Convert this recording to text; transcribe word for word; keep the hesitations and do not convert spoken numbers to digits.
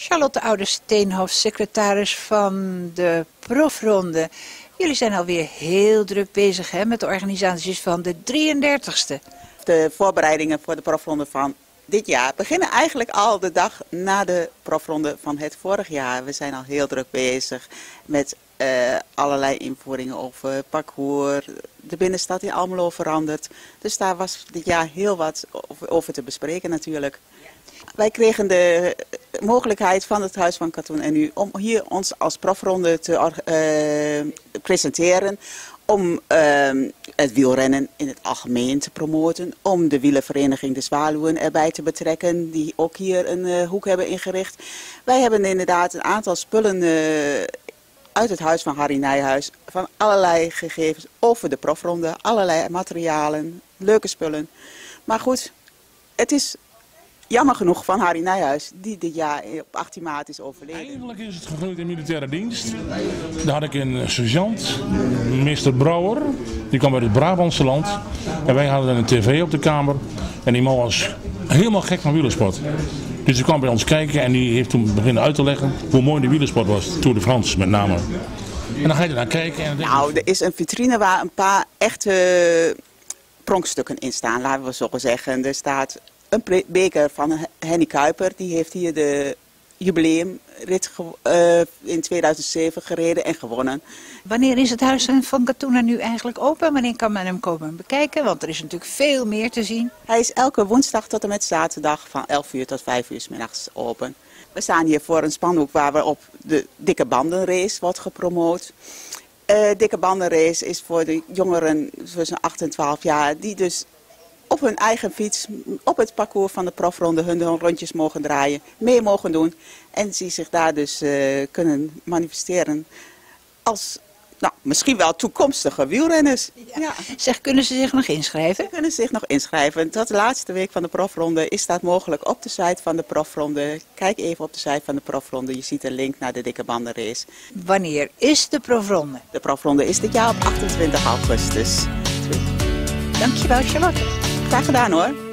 Charlotte Oude-Steenhof, secretaris van de profronde. Jullie zijn alweer heel druk bezig hè, met de organisaties van de drieëndertigste. De voorbereidingen voor de profronde van dit jaar beginnen eigenlijk al de dag na de profronde van het vorig jaar. We zijn al heel druk bezig met uh, allerlei invoeringen over parcours. De binnenstad in Almelo veranderd. Dus daar was dit jaar heel wat over te bespreken natuurlijk. Wij kregen de mogelijkheid van het Huis van Katoen en U om hier ons als profronde te uh, presenteren. Om uh, het wielrennen in het algemeen te promoten. Om de wielervereniging De Zwaluwen erbij te betrekken. Die ook hier een uh, hoek hebben ingericht. Wij hebben inderdaad een aantal spullen uh, uit het huis van Harry Nijhuis. Van allerlei gegevens over de profronde. Allerlei materialen. Leuke spullen. Maar goed, het is jammer genoeg van Harry Nijhuis, die dit jaar op achttien maart is overleden. Eindelijk is het gegund in militaire dienst. Daar had ik een sergeant, meester Brouwer, die kwam uit het Brabantse land. En wij hadden een tv op de kamer en die man was helemaal gek van wielersport. Dus die kwam bij ons kijken en die heeft toen beginnen uit te leggen hoe mooi de wielersport was, Tour de France met name. En dan ga je er naar kijken. En dan nou, er is een vitrine waar een paar echte pronkstukken in staan, laten we zo zeggen. Er staat een beker van Henny Kuiper, die heeft hier de jubileumrit uh, in tweeduizend zeven gereden en gewonnen. Wanneer is het Huis van Katoen nu eigenlijk open? Wanneer kan men hem komen bekijken? Want er is natuurlijk veel meer te zien. Hij is elke woensdag tot en met zaterdag van elf uur tot vijf uur 's middags open. We staan hier voor een spandoek waar we op de dikke bandenrace wordt gepromoot. Uh, dikke bandenrace is voor de jongeren tussen acht en twaalf jaar die dus op hun eigen fiets, op het parcours van de profronde hun rondjes mogen draaien, mee mogen doen. En die zich daar dus uh, kunnen manifesteren als, nou, misschien wel toekomstige wielrenners. Ja. Ja. Zeg, kunnen ze zich nog inschrijven? Ze kunnen zich nog inschrijven. Tot de laatste week van de profronde is dat mogelijk op de site van de profronde. Kijk even op de site van de profronde, je ziet een link naar de dikke bandenrace. Wanneer is de profronde? De profronde is dit jaar op achtentwintig augustus. Dankjewel, Charlotte. Graag gedaan hoor.